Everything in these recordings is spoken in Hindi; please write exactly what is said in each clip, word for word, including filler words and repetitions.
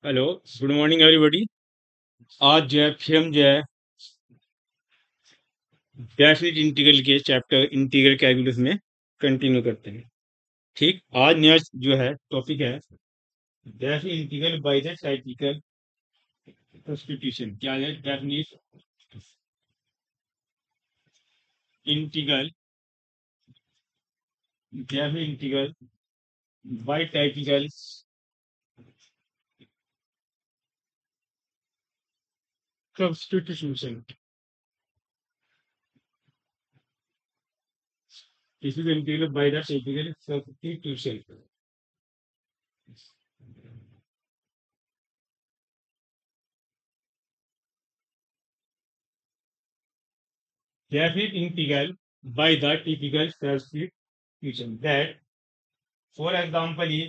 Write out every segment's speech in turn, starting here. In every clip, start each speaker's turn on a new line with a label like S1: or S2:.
S1: Hello, good morning everybody. आज जो है फिर हम जो है डेफिनेट इंटीग्रल के चैप्टर इंटीग्रल कैलकुलस में कंटिन्यू करते हैं। ठीक, आज नया जो है टॉपिक है definite integral by the typical substitution. क्या है definite integral? Definite integral by typical substitution. This is integral by the typical substitution. Definite integral by the typical substitution. That, for example, is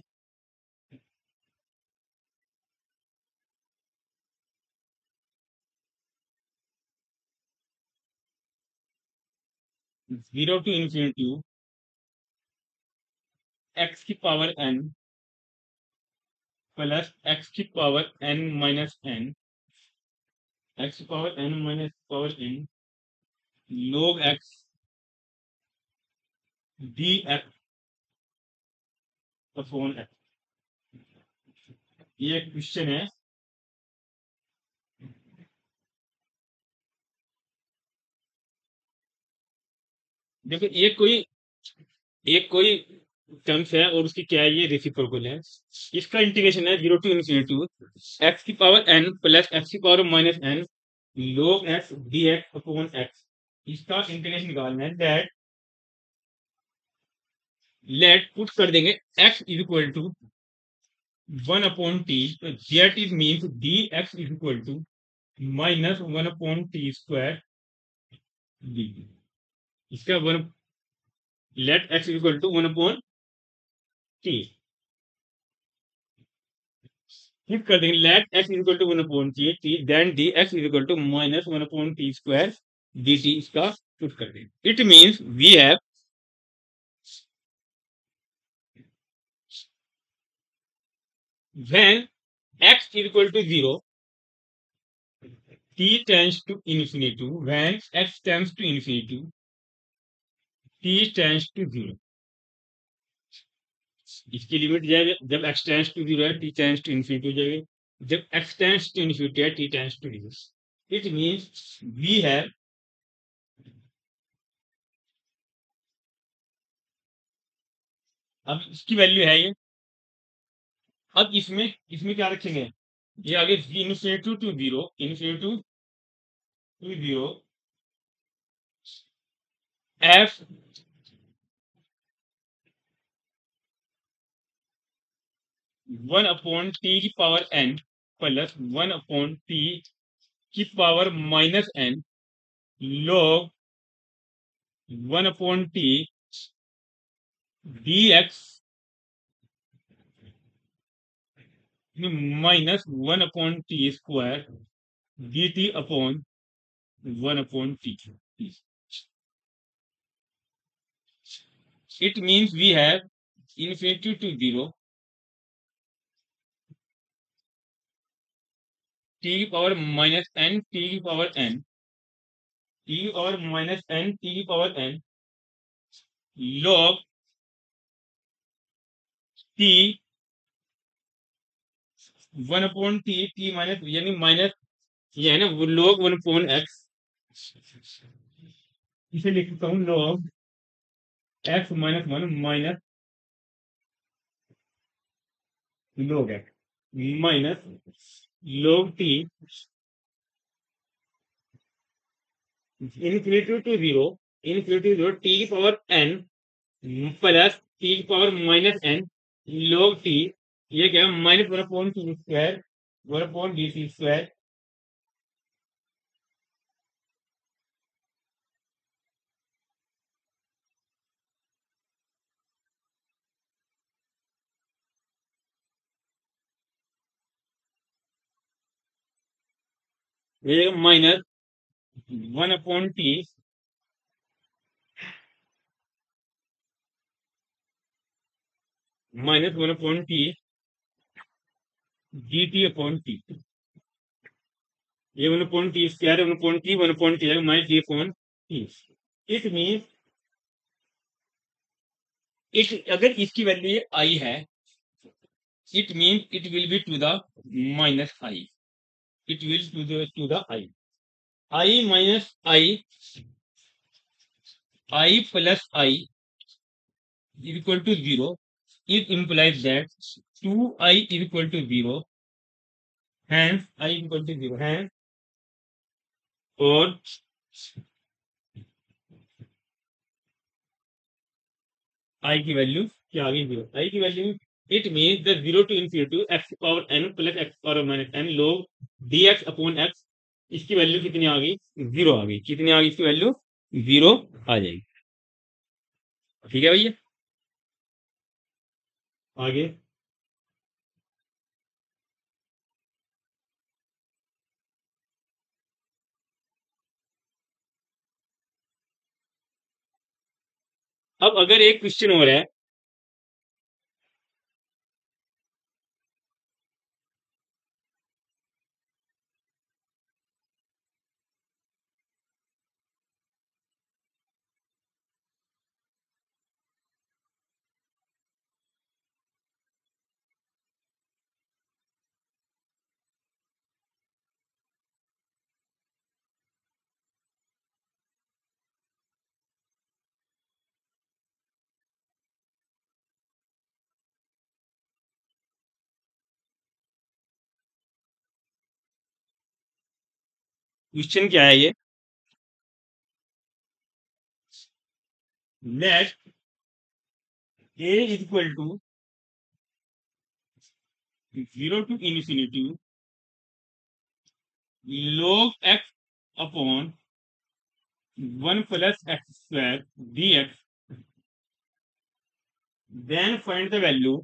S1: zero to infinity x की पावर n प्लस x की power n minus n, x की power n minus power n log x dx upon x। ये एक क्वेश्चन है। देखो, ये कोई एक कोई टर्म्स है और उसकी क्या है, ये रेसिप्रोकल है। इसका इंटीग्रेशन है जीरो टू इन्फिनिटी एक्स की पावर n प्लस एक्स की power minus n log x dx upon x। इसका इंटीग्रेशन निकालना है। दैट लेट पुट कर देंगे x is equal to one upon t, that is means d x is equal to minus one upon t square d. इसका one let x is equal to one upon t, फिर कर देंगे let x is equal to one upon t t then d x is equal to minus one upon t square d t. इसका पुट कर देंगे। It means we have when x is equal to zero t tends to infinity, when x tends to infinity t tends to zero। इसकी लिमिट जाएगा जब x tends to zero है, t tends to infinity हो जाएगा। जब x tends to infinity है, t tends to zero। It means we have अब इसकी वैल्यू है ये। अब इसमें इसमें क्या रखेंगे, ये आगे infinity to zero, infinity to zero f one upon t की power n plus one upon t की power minus n log one upon t d x minus one upon t square d t upon one upon t. It means we have infinity to zero t की पावर माइनस एन टी की पावर एन टी की पावर माइनस एन टी की power n log t one upon t t minus यानी माइनस ये है ना वो log वन अपॉन एक्स। इसे लिखता हूँ log x minus one minus log x minus log t infinity to zero infinity zero t की पावर एन प्लस टी की पावर माइनस एन log टी। ये क्या है, minus one upon t square one upon d t square. ये minus one upon t minus one upon t D t upon t, ये one upon t square, one upon t, one upon t minus d upon t. It mean it, अगर इसकी वैल्यू ये आई है, it mean it will be to the minus I, it will to the to the I, I minus I, I plus I is equal to zero. It implies that two i is equal to zero. Hence I is equal to zero. Hence और i की वैल्यू क्या आ गई जीरो, i की value, it mean the zero to infinity x power n plus x power minus n log d x upon x, इसकी वैल्यू कितनी आ गई, जीरो आ गई, कितनी आ गई इसकी वैल्यू, जीरो आ जाएगी। ठीक है भैया, आगे अब अगर एक क्वेश्चन हो रहा है, क्वेश्चन क्या है ये, let a is equal to zero to infinity log x upon one plus x square d x, then find the value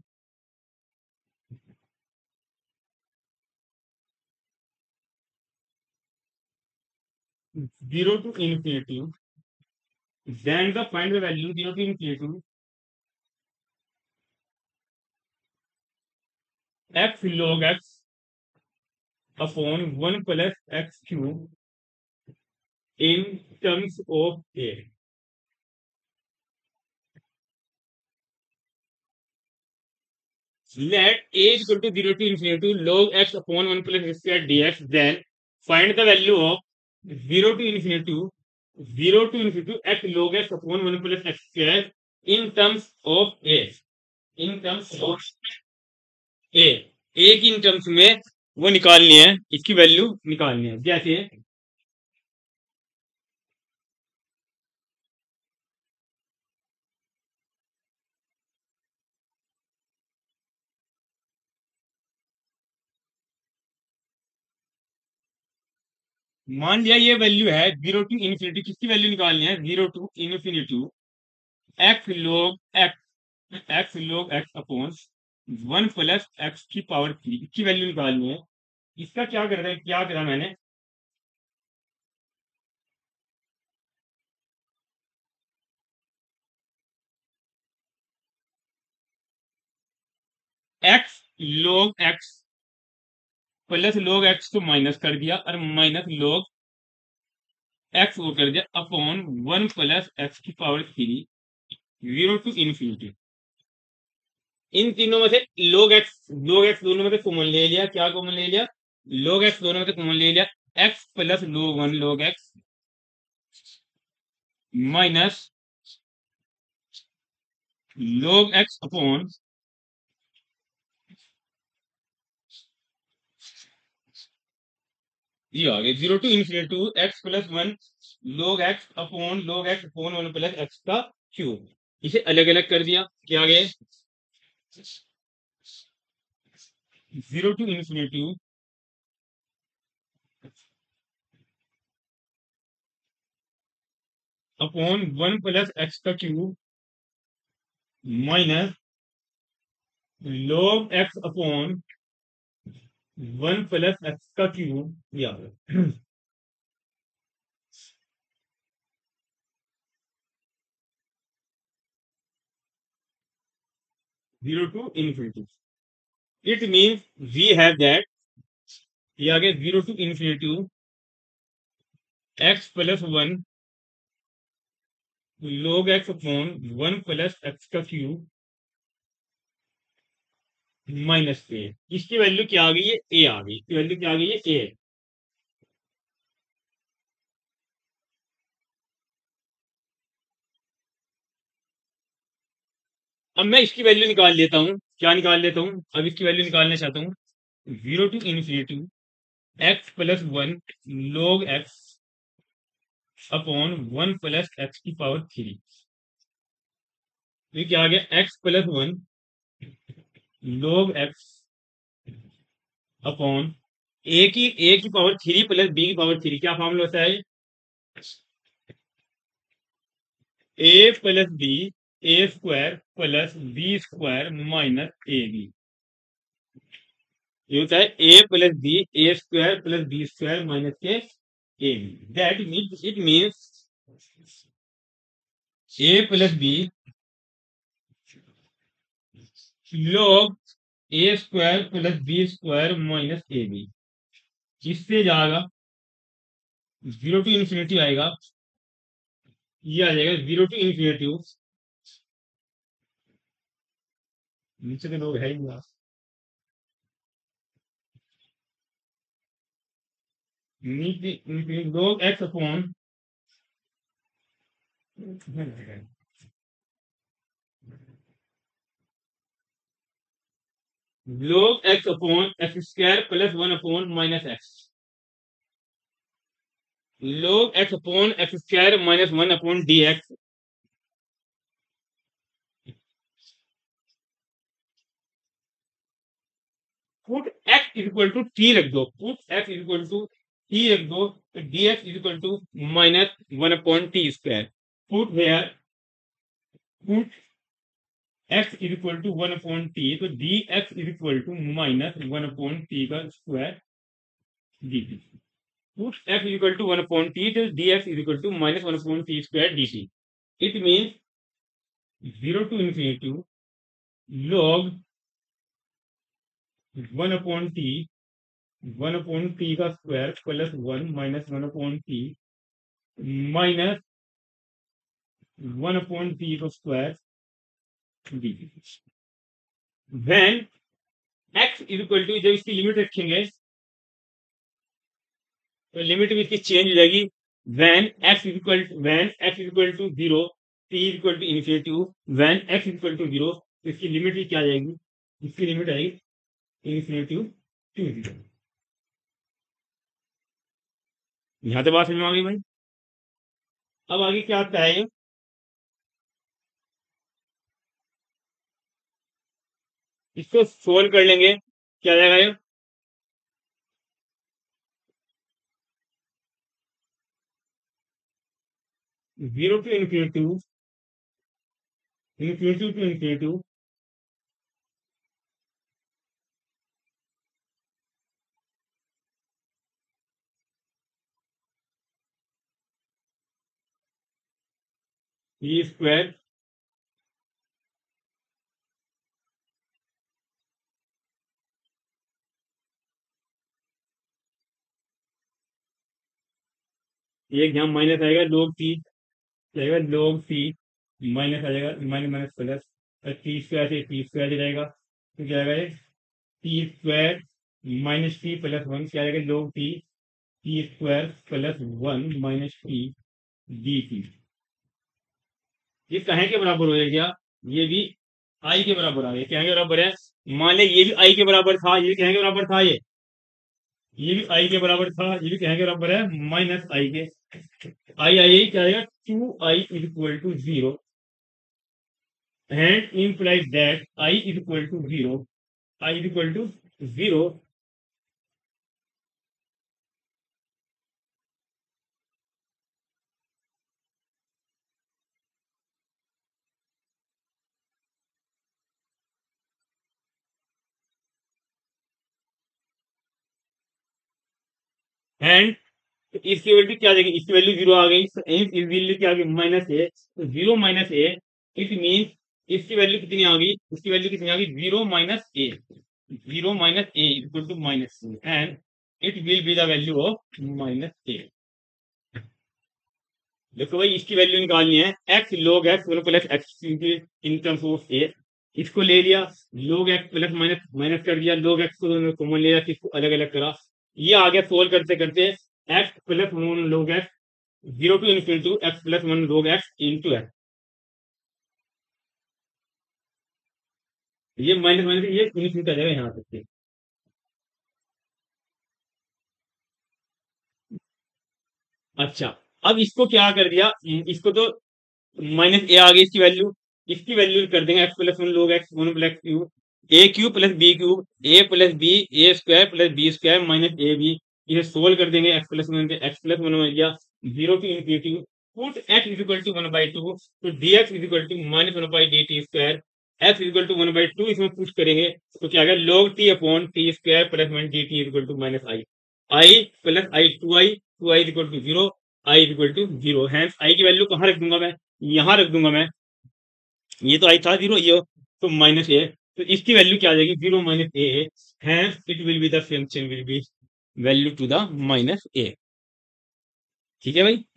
S1: zero to infinity, then the find the value zero to infinity x log x upon one plus x cube in terms of a. Let a is equal to zero to infinity log x upon one plus x square dx, then find the value of zero to infinity zero to infinity x log x upon one plus x square in terms of a, in terms of a, a की इन टर्म्स में वो निकालनी है, इसकी वैल्यू निकालनी है। जैसे मान लिया ये वैल्यू है जीरो टू इन्फिनिटी, किसकी वैल्यू निकालनी है, zero to infinity x log x, x log x upon one plus x की पावर थ्री, इसकी वैल्यू निकालनी है। इसका क्या कर रहा है, क्या करा मैंने, x log x plus log x को माइनस कर दिया और माइनस लोग एक्स को कर दिया अपॉन वन प्लस एक्स की power three zero to infinity. इन तीनों में से लोग एक्स, लोग एक्स दोनों में से कॉमन ले लिया, क्या कॉमन ले लिया, लोग एक्स दोनों में से कॉमन ले लिया, x plus log one log x minus log x upon ये आ गया zero to infinity x plus one log x upon log x upon one plus x का क्यूब। इसे अलग अलग कर दिया, क्या आ गया, zero to infinity upon one plus x का cube minus log x upon one plus x का क्यूब, या zero to infinity. It means we have that, ये आ गया zero to infinity x plus one log x upon one plus x का क्यूब माइनस ए। इसकी वैल्यू क्या आ गई है? ए आ गई। इसकी वैल्यू क्या आ गई है? ए। अब मैं इसकी वैल्यू निकाल लेता हूं। क्या निकाल लेता हूं? अब इसकी वैल्यू निकालना चाहता हूं। Zero to infinity x plus one log x upon one plus x की पावर थ्री। तो क्या आ गया? X plus one log x upon a की ए की पावर थ्री प्लस बी की पावर थ्री। क्या फॉर्मूला होता है? A plus b a square plus b square minus a b. ये होता है a plus b a square plus b square minus के a B. That means it means a plus b log a square plus b square minus a b. इससे जाएगा जीरो टू इन्फिनिटी आएगा, ये आ जाएगा जीरो टू इन्फिनिटी। नीचे के लोग है ही नहीं। नीचे log x upon log x upon x square plus one upon minus x. log x upon x square minus one upon d x. Put x equal to t रख दो। Put x equal to t रख दो तो D x equal to minus one upon t square. Put where put x equal to one upon t तो D x equal to minus one upon t का square d t. Put x equal to one upon t तो D x equal to minus one upon t square d t. It means zero to infinity log one upon t one upon t का square plus one minus one upon t minus one upon t का square d. When x equal to, जब इसकी लिमिट रखेंगे तो लिमिट भी इसकी चेंज हो जाएगी। When x equal when x equal to zero t equal to infinity when x equal to zero तो इसकी लिमिट भी क्या आ जाएगी? इसकी लिमिट आएगी इन्फिनिटी टू जीरो। यहां तो बात समझ में आ गई भाई। अब आगे क्या आता है? इसको सोल्व कर लेंगे, क्या जाएगा ये? Zero to infinity infinity to infinity e square एक यहाँ माइनस आएगा log टी जाएगा log टी माइनस आ जाएगा minus minus plus t square से टी स्क्वायर जाएगा तो क्या आएगा ये t square minus t plus one क्या आएगा log t t square plus one minus t D t. ये कहे के बराबर हो गया? ये भी आई के बराबर आ गया। क्या के बराबर है? मान ले ये भी आई के बराबर था, ये भी कहे के बराबर था, ये ये भी आई के बराबर था, ये भी कहे के बराबर है माइनस आई के। आई आई क्या आएगा? Two I equal to zero and implies that I is equal to zero. I is equal to zero. And इसकी वैल्यू क्या आ जाएगी? इसकी वैल्यू जीरो आ गई। इस वैल्यू क्या आ गई? Minus a. तो zero minus a it mean इसकी वैल्यू कितनी आ गई? इसकी वैल्यू कितनी आ गई? Zero minus a. zero minus a is equal to minus c, and it will be the value of minus a. देखो भाई इसकी वैल्यू निकालनी है, x log x one plus x in terms of a, इसको ले लिया log x plus minus minus कर दिया, log x को कॉमन ले लिया, किसको अलग अलग करा, ये आगे सोल्व करते करते x plus one log x zero to infinity x plus one log x into x, ये माइनस माइनस ये इनफिनिटी आ जाएगा यहाँ तक के। अच्छा, अब इसको क्या कर दिया, इसको तो माइनस ए आ गई इसकी वैल्यू, इसकी वैल्यू कर देंगे x plus one log x one plus cube a cube plus b cube a plus b a square plus b square minus a b, इसे सोल्व कर देंगे x plus one x plus one हो गया zero to infinity, put x is equal to one by two, तो D x is equal to minus one by d t square, x is equal to one by to, इसमें पुट करेंगे तो क्या आएगा log t upon t square plus one d t is equal to minus I, I plus I two I, two I is equal to zero, I is equal to zero, hence I की वैल्यू कहाँ रख दूंगा मैं, यहां रख दूंगा मैं, ये तो आई था जीरो, ये तो माइनस ए, तो इसकी वैल्यू क्या आ जाएगी zero minus a, hence it will be the function will be value to the minus a. ठीक है भाई,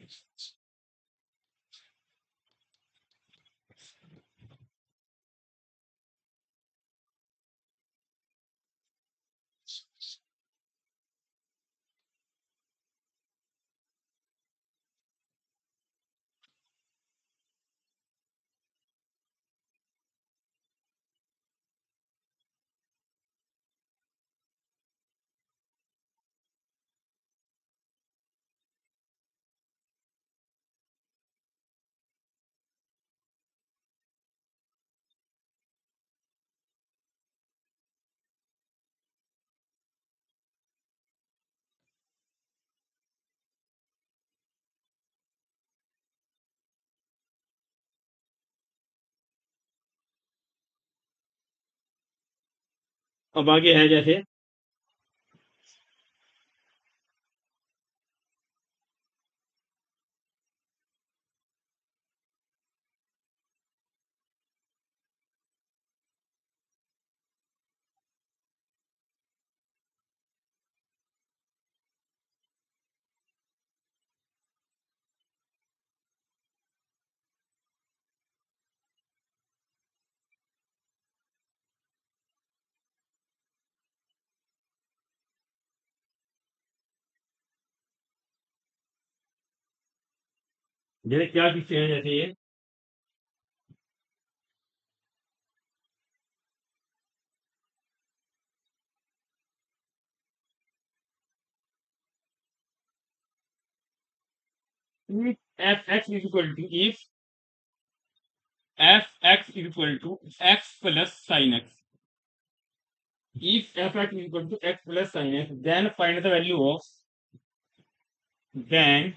S1: अब आगे है जैसे जैसे क्या किससे है जैसे ये f x is equal to if f x is equal to x plus sine x, if f x is equal to x plus sin x, then find the value of, then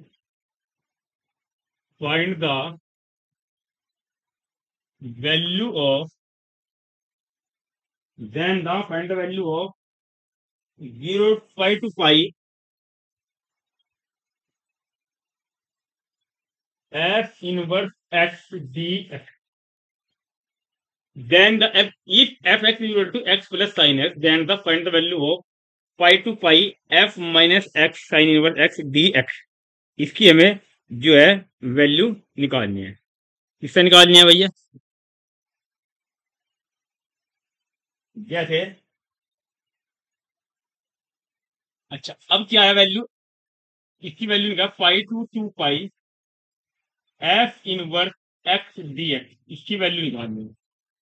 S1: find the value of, then the find the value of zero pi to pi f inverse x dx, then the f, if fx is equal to x plus sin x, then the find the value of pi to pi f minus x sin inverse x dx, इसकी हमें जो है वैल्यू निकालनी है, किससे निकालनी है भैया, जैसे अच्छा अब क्या है वैल्यू, इसकी वैल्यू निकाल pi to two pi F inverse x d x, इसकी वैल्यू निकालनी है,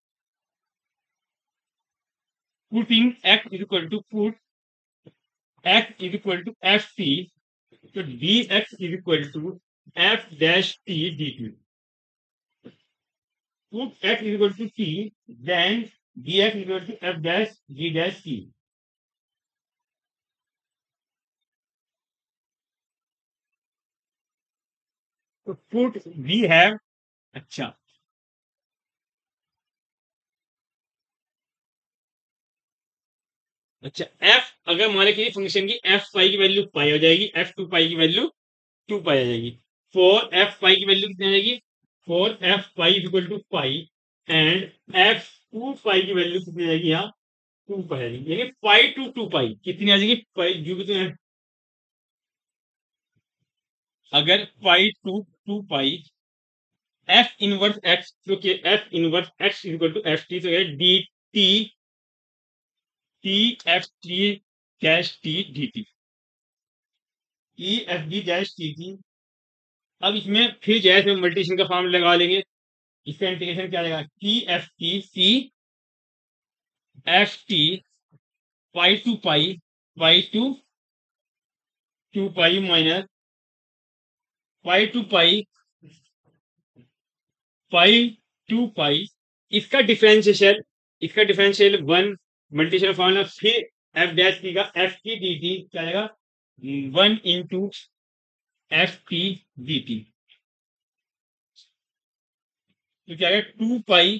S1: putting x is equal to put x is equal to f t, तो D x is equal to F dash t D t, put x is equal to t, then d x is equal to F dash d dash t, तो पुट वी हैव, अच्छा अच्छा एफ अगर मान किसी फंक्शन की एफ पाई की वैल्यू पाई हो जाएगी, एफ टू पाई की वैल्यू टू पाई आ जाएगी, फोर एफ पाई की वैल्यू कितनी आ जाएगी, four f pi is equal to pi, and f two pi की वैल्यू कितनी आ जाएगी यहाँ टू पाई यानी पाई टू टू पाई कितनी आ जाएगी पाई जो कितने हैं अगर pi to two pi F inverse x जो कि f inverse x equal to f t तो d T t f t dash t D t e f d dash t t अब इसमें फिर जैसे मल्टीप्लिकेशन का फॉर्मूला लगा लेंगे इसका इंटीग्रेशन क्या आएगा t f t c f t pi to pi pi to two pi minus pi to pi pi to pi इसका डिफरेंशिएशन इसका डिफरेंशियल वन मल्टीप्लिकेशन फॉर्मूला फिर एफ डैश टी का एफ टी डी टी क्या आएगा one into f t D t तो क्या आएगा टू पाई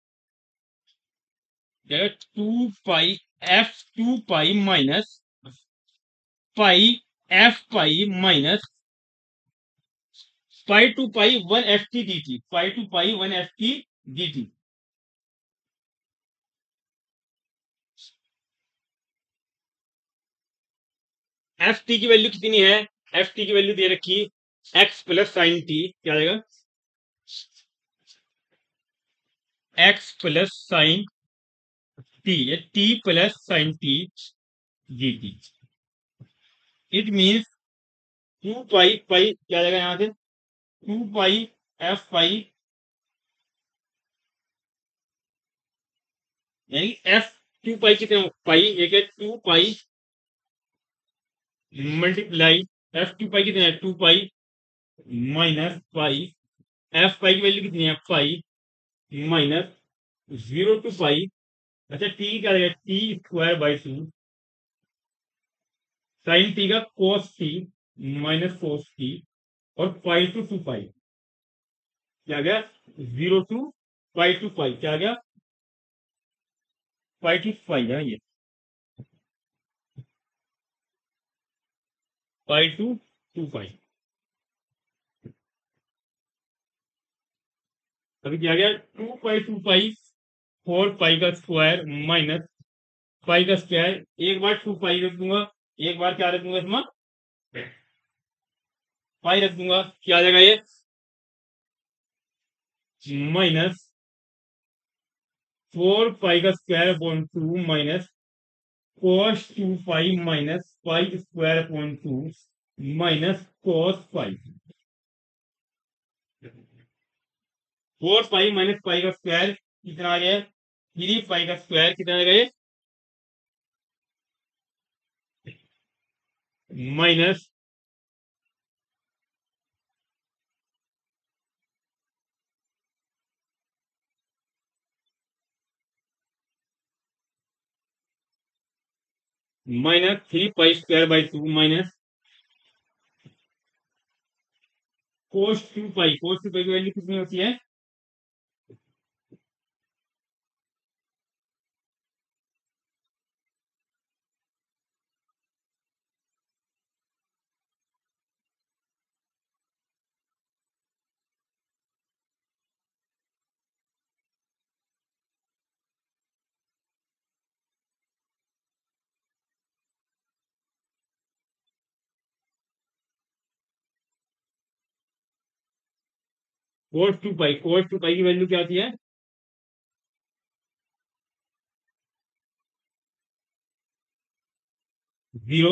S1: क्या आएगा two pi f two pi minus pi f pi minus pi to pi one f t D t pi to pi one f t D t f t की वैल्यू कितनी है एफ टी की वैल्यू दे रखी एक्स प्लस साइन टी क्या आएगा x plus sine t t plus sine t ji t it means two pi pi क्या आएगा यहां से टू पाई एफ पाई यानी एफ टू पाई कितने पाई एक है two pi multiply f two pi कितने two pi minus pi f pi की वैल्यू कितनी है pi minus zero to pi अच्छा टी क्या रहेगा t square by two sine t का cos t minus cos t और पाई टू टू पाई क्या गया zero to pi to pi क्या गया पाई टू पाई है ये पाई टू टू पाई अभी क्या गया two pi to pi four pi का स्क्वायर माइनस पाई का स्क्वायर एक बार टू पाई रख दूंगा एक बार क्या रख दूंगा इसमें पाई रख दूंगा क्या आ जाएगा ये माइनस फोर पाई का square upon two minus cos two pi minus pi square upon two minus cos pi four pi minus pi का स्क्वायर कितना आ गया थ्री पाई का स्क्वायर कितना आ गया minus minus three pi square by two minus cos two pi cos two pi की वैल्यू कितनी होती है कोस two pi cos two pi की वैल्यू क्या होती है zero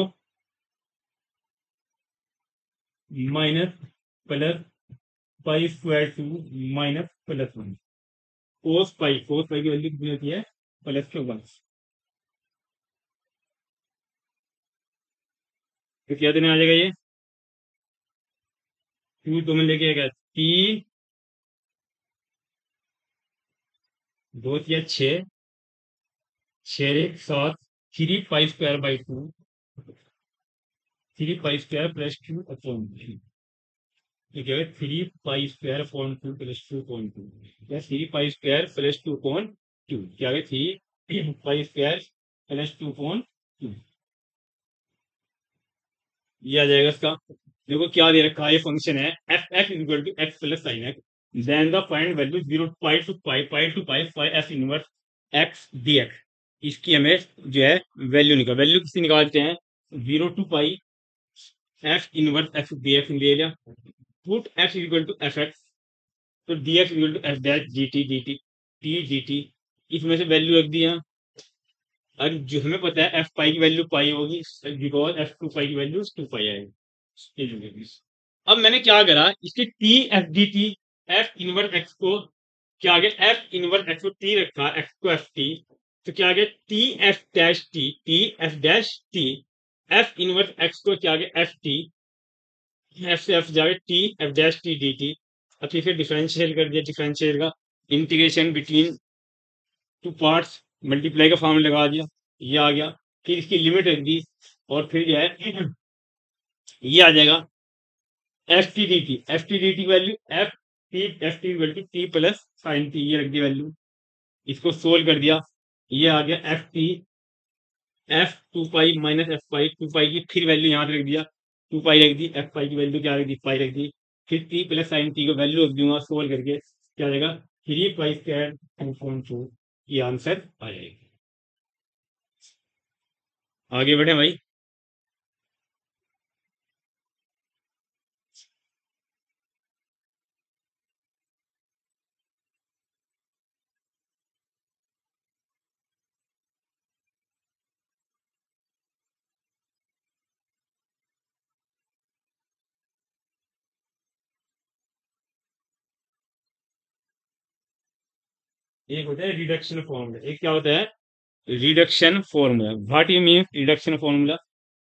S1: minus plus pi square two minus plus one cos pi cos pi की वैल्यू कितनी होती है प्लस के वन तो क्या देने आ जाएगा ये टू तो मैं लेके आएगा टी दो या छ छ एक सात three pi square by two three pi square plus two upon three ठीक है three pi square upon two plus two upon two या three pi square plus two upon two क्या है three pi square plus two upon two ये आ जाएगा इसका देखो क्या दे रखा है ये फंक्शन है f x equal to x plus sine x then the find value zero pi to pi pi to pi five f inverse x D x इसकी हमें जो है वैल्यू निकाल वैल्यू किसी निकालते हैं zero to pi F inverse x D X ले लिया put x equal to F X तो D x equal to F dash G T D T T ji T इसमें से वैल्यू रख दी यहाँ और जो हमें पता है एफ पाई की वैल्यू पाई होगी बिकॉज एफ टू पाई की वैल्यू टू पाई आएगी। अब मैंने क्या करा इसके t f d t f inverse x को क्या आ गया एफ इनवर्स एक्स को टी रखा एक्स को एफ टी तो क्या आ गया t f dash t t f dash t f inverse x को क्या आ गया एफ टी एफ से एफ जाएगा t f dash t D t अब फिर डिफरेंशियल कर दिया डिफरेंशियल का integration between two parts multiply का फॉर्मूला लगा दिया ये आ गया फिर इसकी लिमिट रख दी और फिर जो है ये आ जाएगा f t D t f t D t value f t f t value t plus sine t ये रख दी वैल्यू इसको सोल्व कर दिया ये आ गया f t f two pi minus f pi to pi की फिर वैल्यू यहाँ पे रख दिया टू पाई रख दी एफ पाई की वैल्यू क्या रख दी पाई रख दी फिर टी प्लस साइन टी को वैल्यू रख दूंगा सोल्व करके क्या आ जाएगा three pi square two point two ये आंसर आ जाएगी। आगे बढ़े भाई एक होता है रिडक्शन फॉर्मूला एक क्या होता है reduction formula what you mean reduction formula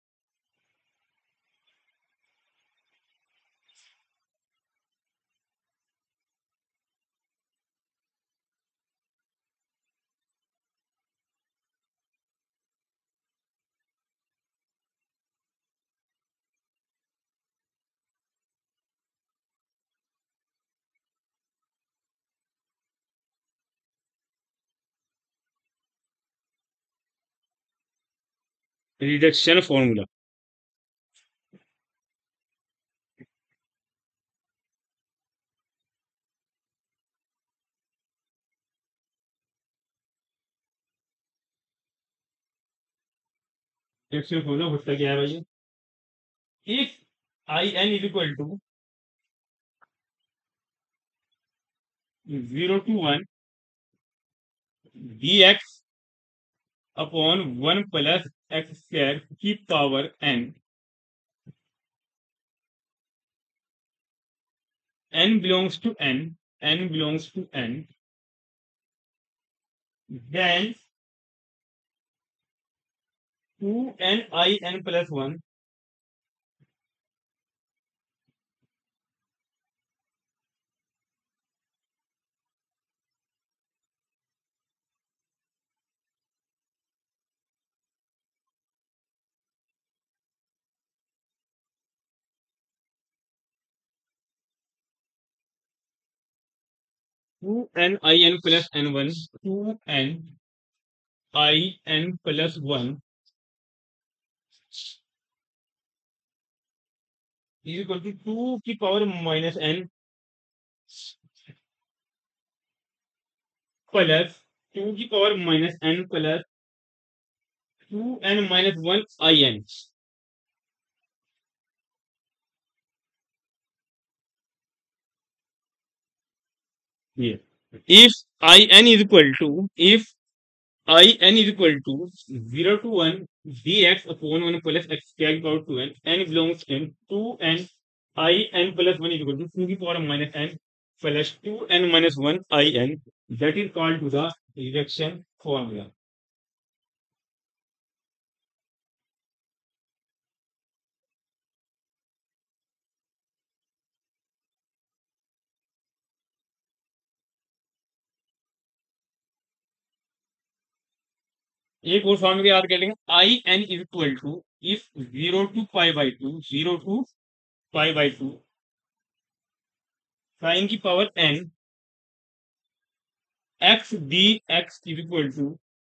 S1: reduction formula reduction formula होता क्या है भाई if I n is equal to zero to one d x upon one plus x square की power n n belongs to n n belongs to n then two n I n plus one two n I n plus n one two n I n plus one is equal to two की power minus n plus two की power minus n plus two n minus one I n ये if I n is equal to if I n is equal to zero to one dx upon one plus x square power two n n belongs in two n I n plus one is equal to two की power minus n plus two n minus one I n that is called to the reduction formula. एक और फॉर्मूला याद कर लेंगे I n is equal to if zero to pi by two zero to pi by two sine की power n x D x is equal to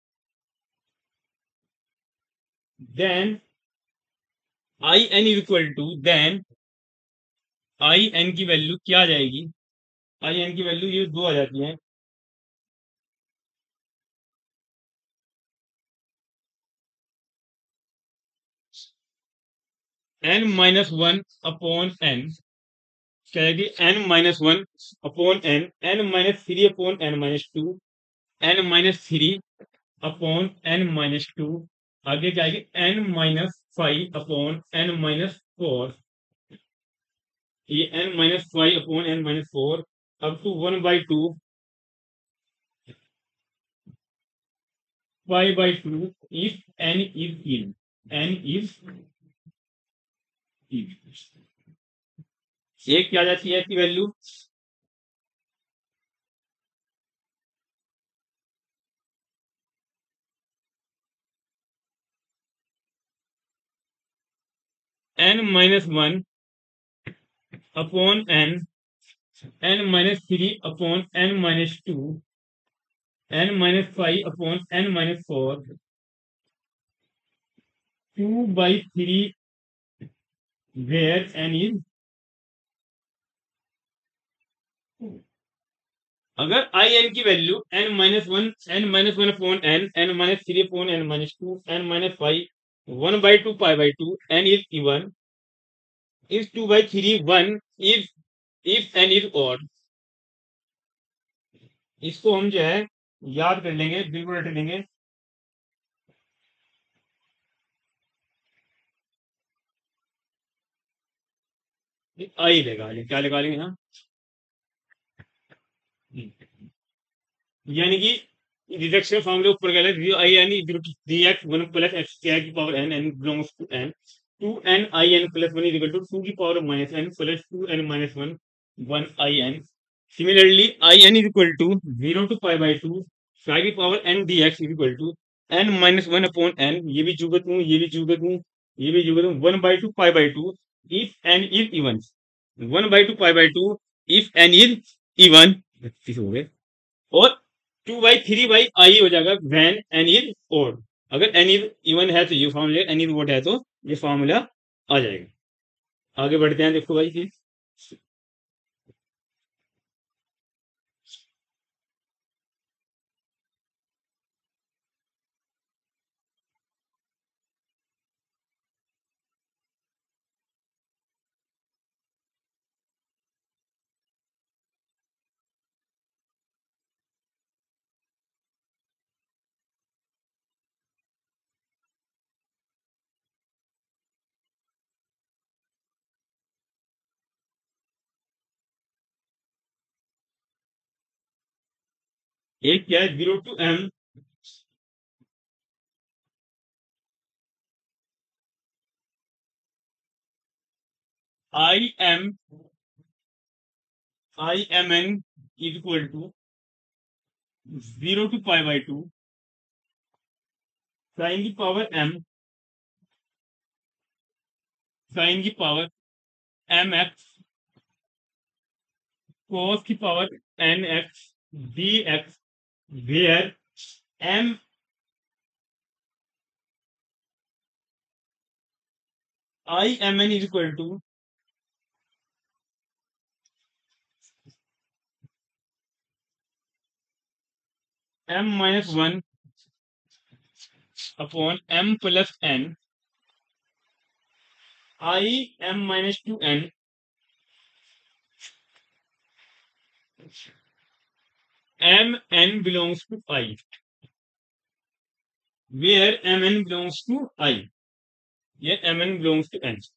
S1: then I n is equal to then I n की वैल्यू क्या आ जाएगी आई एन की वैल्यू ये दो आ जाती है n minus one upon n क्या है कि n minus one upon n, n minus three upon n minus two, n minus three upon n minus two, आगे क्या है कि n minus five upon n minus four, ये n minus five upon n minus four up to one by two five by two if n is in, n is in, ये क्या जाती है इसकी value n minus one upon n, n minus three upon n minus two, n minus five upon n minus four, two by three where n is, अगर आई एन की value n minus one, n minus one upon n, n minus three upon n minus two, n minus five one by two pi by two, n is even, is two by three one, if if n is odd, इसको हम जो है याद कर लेंगे, बिल्कुल रट लेंगे। आई लगा लेंगे, क्या लगा लेंगे यहाँ, यानी कि रिडक्शन फॉर्मूले ऊपर गया है I n equal to three x one plus x square की power n, n belongs to n, two N I n plus one is equal to two की power minus n plus two n minus one, one I n. Similarly I n is equal to zero to pi by two five की power n d x is equal to n minus one upon n, ये भी जुगत हूँ, ये भी जुगत हूँ, ये भी जुगत हूँ, one by two pi by two if n is even, one by two pi by two if n is even, हो गए, और two by three by I हो जाएगा वैन एन इज ओड, अगर एन इज इवन है तो ये फॉर्मूला, एन इज ओड है तो ये फॉर्मूला आ जाएगा। आगे बढ़ते हैं, देखो भाई फिर एक क्या है zero to m I m I m n is equal to zero to pi by two sine की पावर एम, साइन की पावर एम एक्स कोस की power n x D x, where m I m n is equal to m minus one upon m plus n, I m minus two n, m n belongs to I, where m n belongs to I, ये m n belongs to N,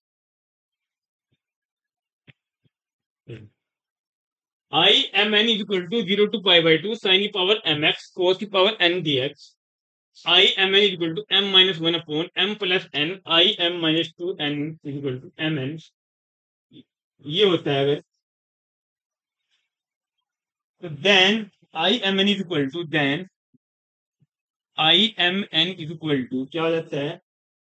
S1: I m n is equal to zero to pi by two sine की पावर एम एक्स कोस की power n d x, I m n is equal to m minus one upon m plus n, I m minus two n is equal to m n, ये होता है अगर, तो then I m n is equal to then I m n is equal to क्या हो जाता है,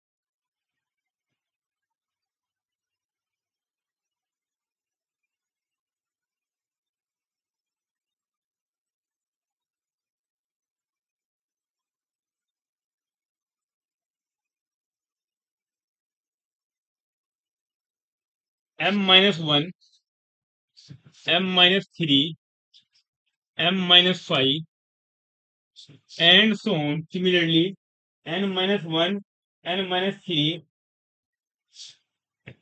S1: m minus one, m minus three, m minus five and so on. Similarly, n minus one, n minus three,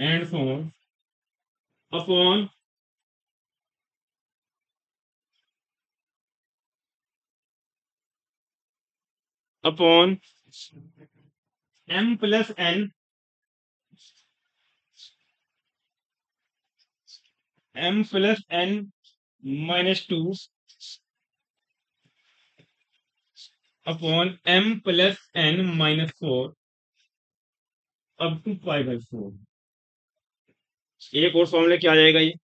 S1: and so on upon upon m plus n m plus n minus two upon m plus n minus four up to pi by four. एक और फॉर्मूला क्या आ जाएगा ये?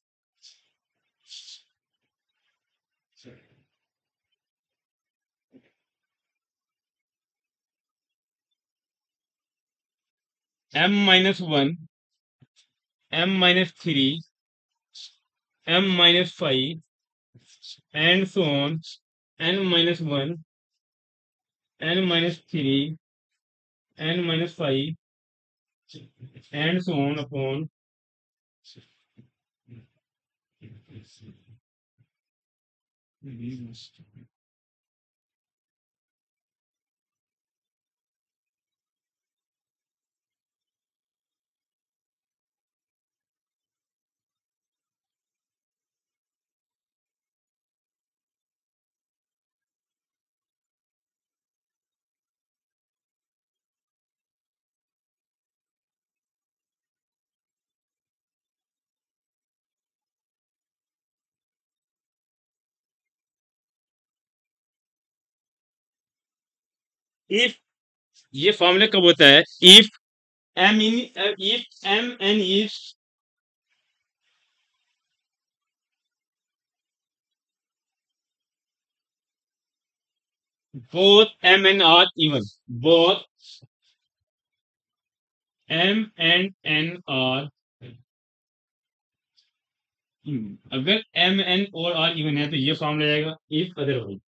S1: m minus one m minus three m minus five and so on n minus one n minus three n minus five and so on upon if ये फॉर्मूला कब होता है? If m in uh, if m n is both m n are even, both m and n are even। अगर m n और r इवन है तो ये फॉर्मूला जाएगा इफ अदरवाइज।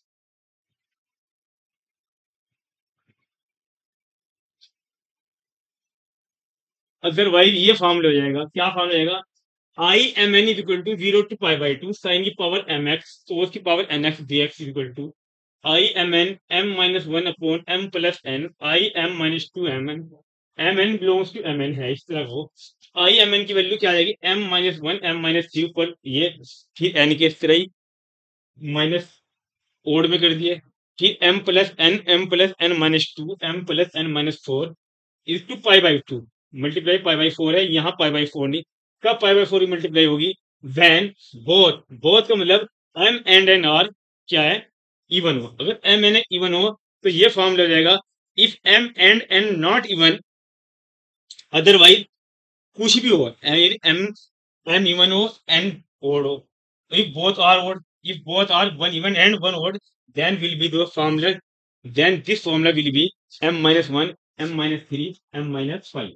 S1: अदरवाइज ये फॉर्मूला हो जाएगा, क्या फॉर्मूला जाएगा? I m n is equal to zero to pi by two sine की पावर एम एक्स कोस की power n x D x is equal to I m n m minus one upon m plus n I m minus two m n. M n belongs to m n है इस तरह को। आई एम एन की वैल्यू क्या आ जाएगी? M minus one m minus three पर ये फिर एन के इस तरह ही माइनस ओड में कर दिए, फिर m plus n m plus n minus two m plus n minus four is to pi by two multiply pi by four है, यहाँ पाई बाई फोर नहीं। कब पाई बाई फोर की मल्टीप्लाई होगी? वैन बोथ बोथ का मतलब एम एंड एन आर क्या है? इवन हो। अगर एम एन इवन हो तो ये फॉर्म लग जाएगा if m and n not even otherwise कुछ भी हो एम एम इवन हो एन ओड हो। If both are odd if both are one even and one odd then will be the formula then this formula will be m minus one m minus three m minus five।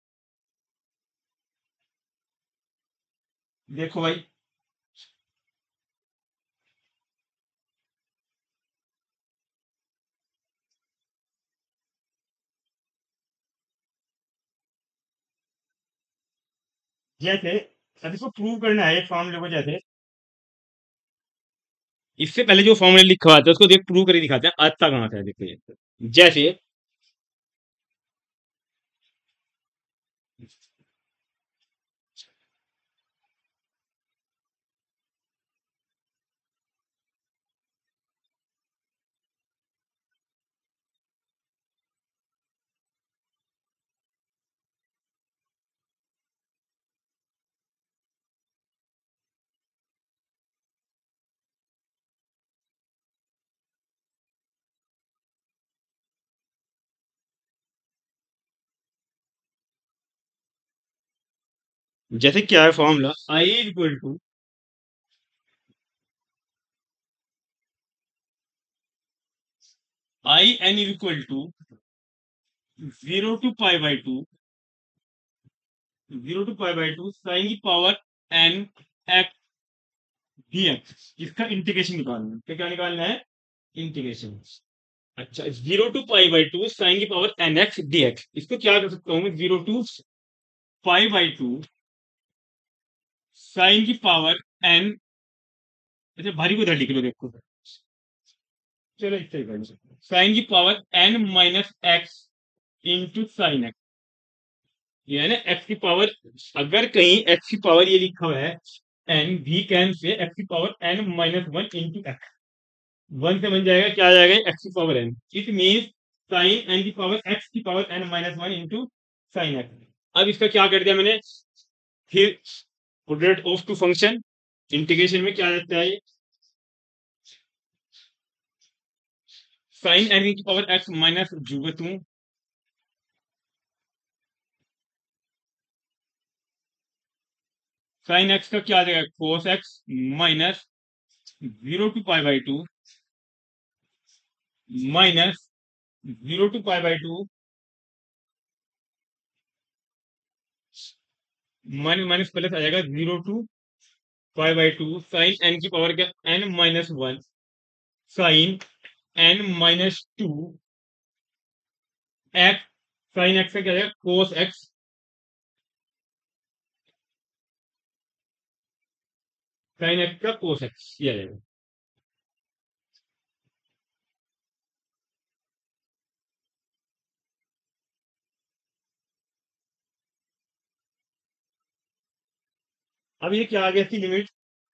S1: देखो भाई जैसे अब इसको प्रूव करना है फॉर्मूले को, जैसे इससे पहले जो फॉर्मूला लिखा हुआ था उसको देख प्रूव करके दिखाते हैं आता कहाँ था। देखो ये जैसे जैसे क्या है formula I equal to I n equal to zero to pi by two zero to pi by two sine की power n x D x. इसका इंटीग्रेशन निकालना है। क्या क्या निकालना है? इंटीग्रेशन। अच्छा zero to pi by two sine की power n x D x, इसको क्या कर सकता हूँ मैं? Zero to pi by two sine की पावर एन, अच्छा भारी को इधर लिख लो देखो, चलो इस तरीके से साइन की power n minus x into sine x ये है ना एक्स की पावर, अगर कहीं एक्स की पावर ये लिखा हुआ है n, we can say x की power n minus one into x, one से बन जाएगा क्या आ जाएगा एक्स की power n, it means sine n की पावर एक्स की power n minus one into sine x. अब इसका क्या कर दिया मैंने, फिर product of two function, integration में क्या रहता है, साइन एन की पावर एक्स माइनस जुगत हूं, साइन एक्स का क्या आ जाएगा cos x minus zero to pi by two minus zero to pi by two minus minus plus आ जाएगा zero to pi by two sine n की पावर क्या n minus one sine n minus two x, sine x का क्या जाएगा कोस एक्स, साइन एक्स का कोस एक्स ये आ जाएगा। अब ये क्या आ गया इसकी लिमिट,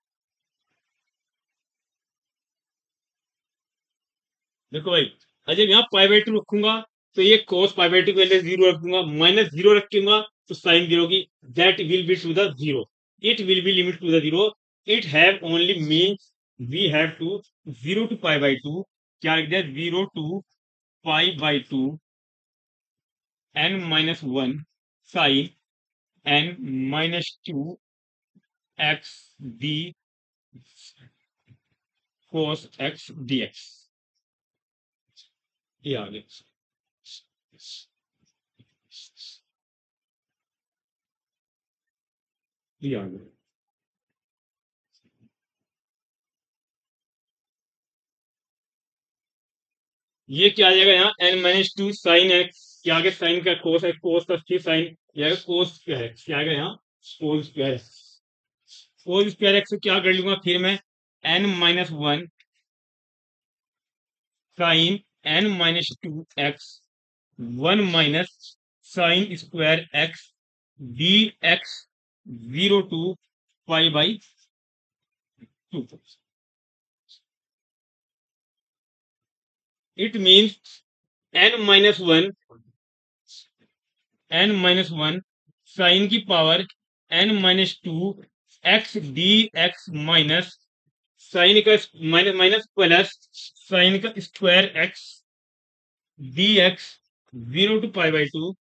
S1: देखो भाई, अजय यहाँ पाई बाई टू रखूंगा तो ये कोस पाई बाई टू के लिए जीरो रखूंगा, माइनस जीरो रखूंगा तो साइन जीरो की, that will be to the zero, it will be limit to the zero, it have only means we have to zero to pi by two, क्या लिख दिया zero to pi by two n minus one sine n minus two x d cos x D x, ये आ गया, ये आ गया। ये क्या आ जाएगा यहाँ n minus two sine x, क्या आ गया साइन का कोस एक्स, कोस का थ्री साइन, ये कोस स्क्वायर एक्स, क्या आ गया यहाँ cos square x, cos square x क्या कर लूंगा फिर मैं n minus one sine n minus two x one minus sine square x D x zero to pi by two, it means n minus one n minus one sine की power n minus two x D x minus sine का माइनस माइनस प्लस साइन का square x D x zero to pi by two,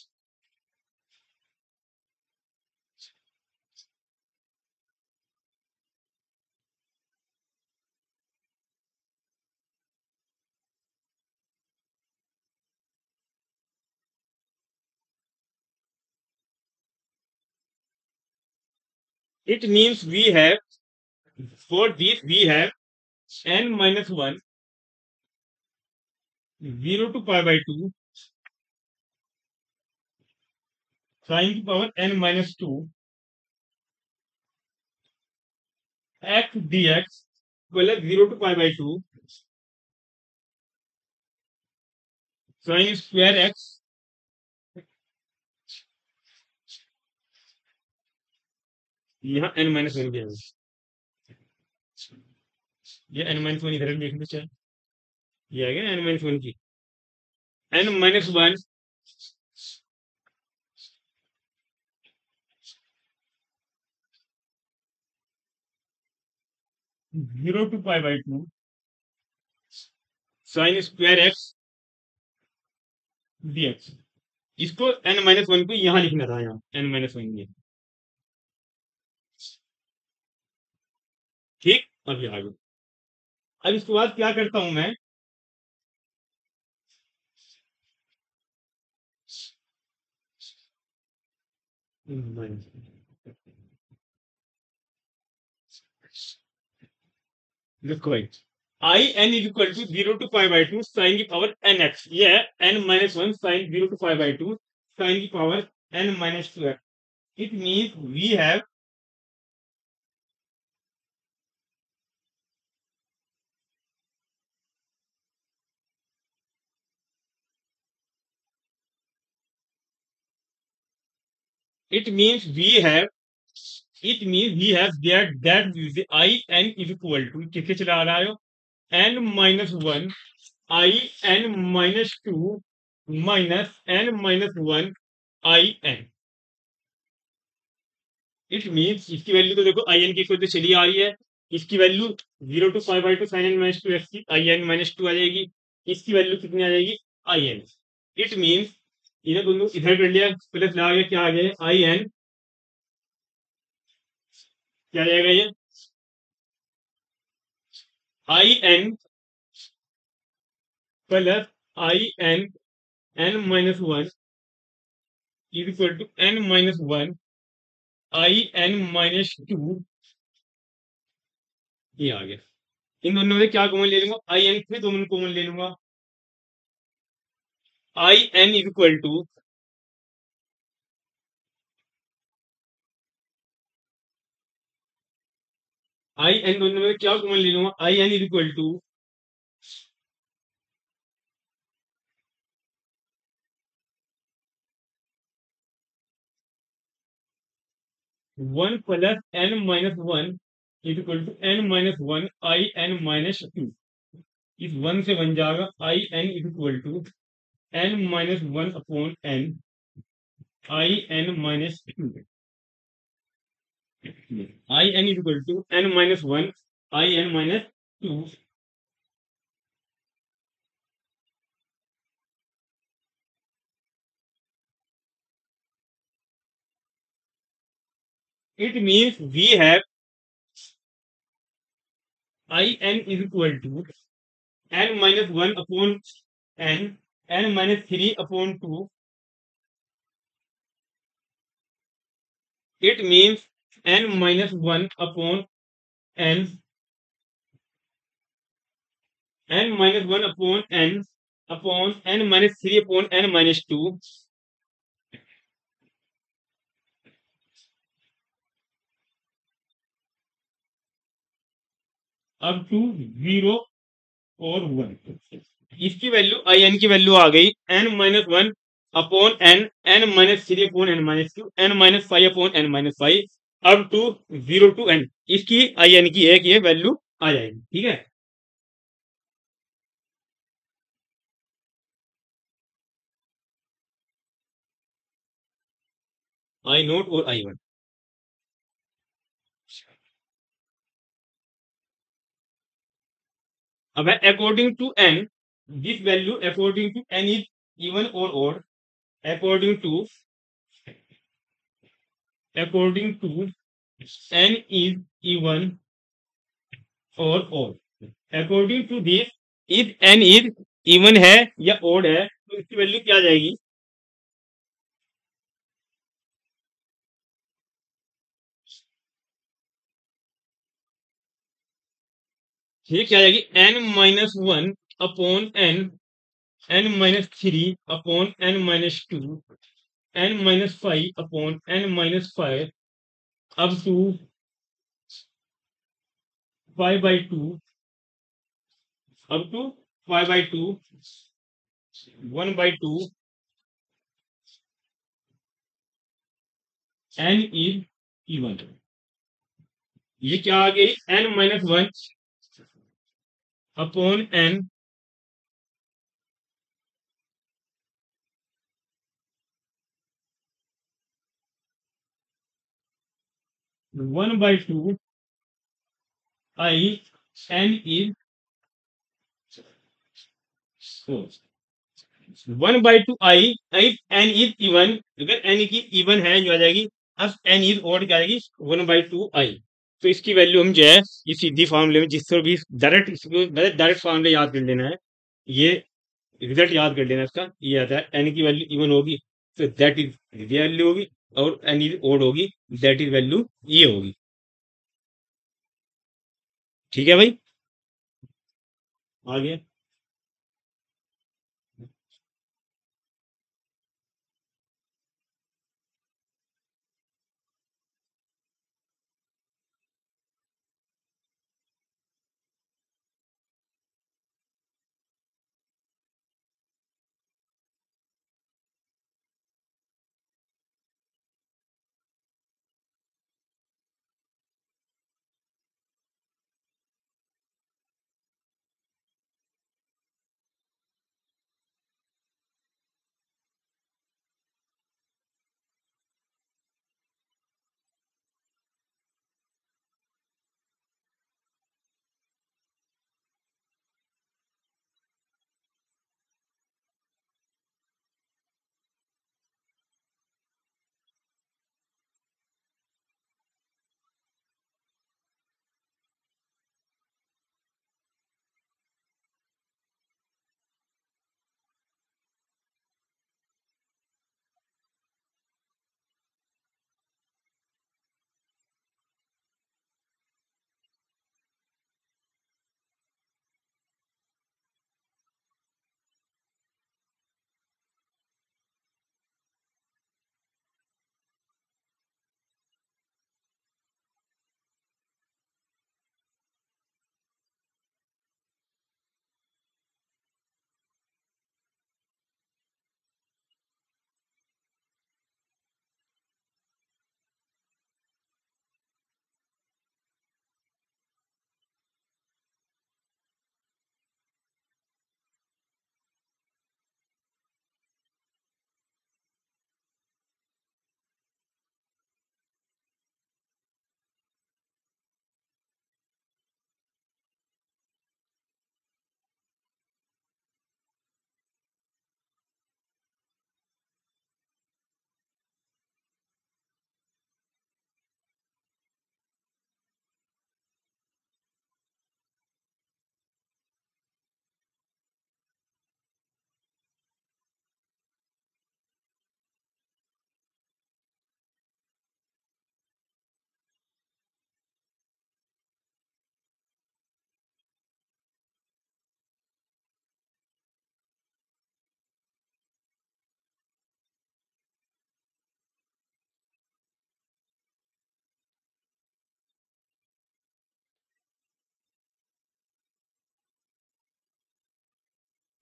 S1: it means we have, for this we have n minus one zero to pi by two sin की power n minus two x dx plus zero to pi by two sine square x, यहाँ n माइनस वन भी आएगा, ये n माइनस वन इधर लिखने चाहिए, ये आएगा n माइनस वन की n minus one zero to pi by two sine square x dx, इसको n माइनस वन को यहाँ लिखना था, यहाँ n माइनस वन ये ठीक। अभी आगे, अब इसके बाद क्या करता हूं मैं, देखो भाई I n is equal to zero to pi by two sine की पावर एन एक्स, ये है n minus one sine zero to pi by two sine की power n minus two x, it means we have it means we have it means we have that that is I n is equal to किसके चला रहा है n minus one I n minus two minus n minus one I n। It means इसकी वैल्यू तो देखो आई एन की इक्वल तो चली आ रही है, इसकी value zero to five by two sine n minus two x की आई एन माइनस टू आ जाएगी, इसकी वैल्यू कितनी आ जाएगी आई एन। इट मीन्स इन्हें दोनों इधर कर लिया, प्लस लगा के क्या आ गया आई एन, क्या आ जाएगा ये I n plus I n n minus one is equal to n minus one I n minus two, ये आ गया। इन दोनों में क्या कॉमन ले लूंगा आई एन फिर दोनों कॉमन ले लूंगा, I n is equal to I n दोनों में क्या कॉमन ले लूंगा I n is equal to one plus n minus one is equal to n minus one I n minus two. इस वन से बन जाएगा I n is equal to n minus one upon n I n minus two, I n is equal to n minus one I n minus two. It means we have I n is equal to n minus one upon n, n minus three upon two. It means n minus one upon n, n minus one upon n upon n minus three upon n minus two. अब टू जीरो और वन, इसकी वैल्यू आई एन की वैल्यू आ गई n minus one upon n n minus three upon n minus two n minus five upon n minus five अब टू जीरो टू एन, इसकी आई एन की एक ये वैल्यू आ जाएगी। ठीक है, आई नोट और आई वन। अब है according to n this value according to n is even और odd, according to according to n is even और odd, according to this if n is even है या ऑड है तो इसकी वैल्यू क्या आ जाएगी ये क्या आ जाएगी n minus one upon n n minus three upon n minus two n minus five upon n minus five अब टू फाइव बाई टू अब two five by two one by two n is even. ये क्या आ गई n minus one upon n one by two I n is one by two I I n is even, अगर एन की इवन है जो आ जाएगी, अब एन इज ऑड क्या आएगी वन बाई टू आई। तो इसकी वैल्यू हम जो है ये सीधी फॉर्मूले में जिससे भी डायरेक्ट इसको डायरेक्ट फॉर्मूले याद कर लेना है, ये रिजल्ट याद कर लेना इसका, ये आता है एन की वैल्यू इवन होगी तो दैट इज वैल्यू होगी और एन इज ऑड होगी दैट इज वैल्यू ये होगी। ठीक है भाई, आगे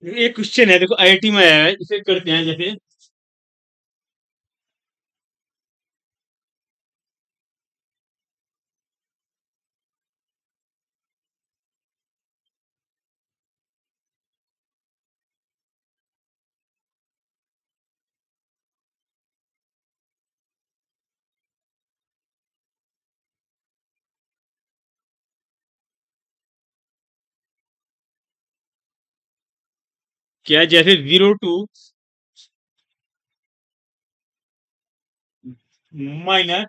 S1: एक क्वेश्चन है, देखो आईआईटी में आया है, इसे करते हैं जैसे क्या है, जैसे zero to minus